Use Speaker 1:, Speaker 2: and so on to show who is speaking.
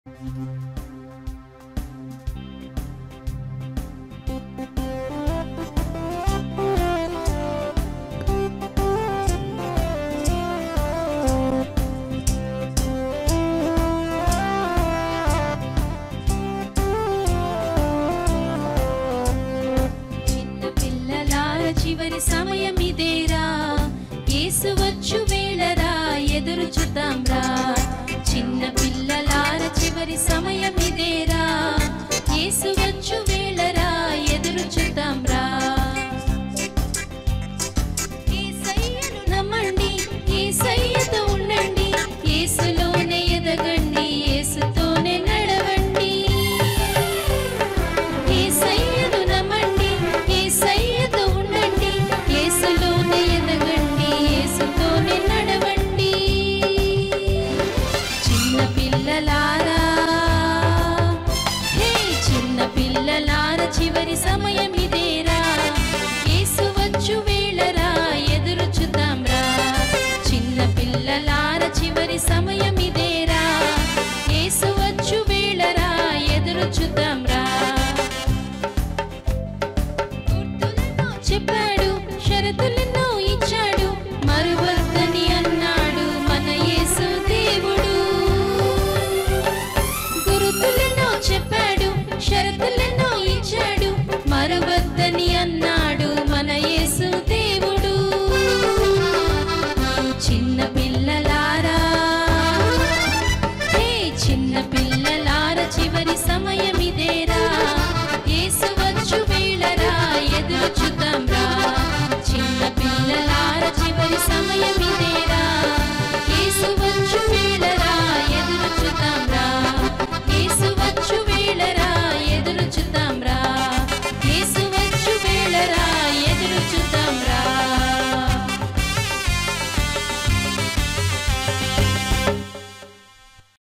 Speaker 1: చివరి సమయం ఇదేరా, యేసు వచ్చు వేళరా, ఎదురు చూద్దాంరా. చిన్న పిల్లలార చివరి సమయం ఇదేరా, యేసు వచ్చు వేళరా, ఎదురు చూద్దాంరా. యేసయ్యను నమ్మండి, యేసయ్యతో ఉండండి, యేసులోనే ఎదగండి, యేసుతోనే నడవండి. యేసయ్యను నమ్మండి, యేసయ్యతో ఉండండి, యేసులోనే ఎదగండి, యేసుతోనే నడవండి. చిన్న పిల్లలారా, హే చిన్న పిల్లలారా, చివరి సమయం ఇదేరా, యేసు వచ్చు వేళరా, ఎదురు చూద్దాంరా. చిన్న పిల్లలారా, చివరి సమయం ఇదేరా, యేసు వచ్చు వేళరా, ఎదురు చూద్దాంరా. గుర్తులెన్నో చెప్పాడు, షరతులెన్నో ఇచ్చాడు, మరువద్దని అన్నాడు మన యేసు దేవుడు. గుర్తులెన్నో చెప్పాడు, షరతులెన్నో ఇచ్చాడు, మరువద్దని అన్నాడు మన యేసు దేవుడు. చిన్న పిల్లలారా, హే చిన్న పిల్లలారా, చివరి సమయం